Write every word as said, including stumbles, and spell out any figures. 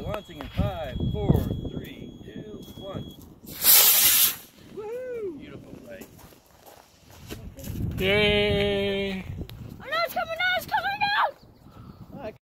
launching in five, four, three, two, one. Woohoo! Beautiful play. Yay!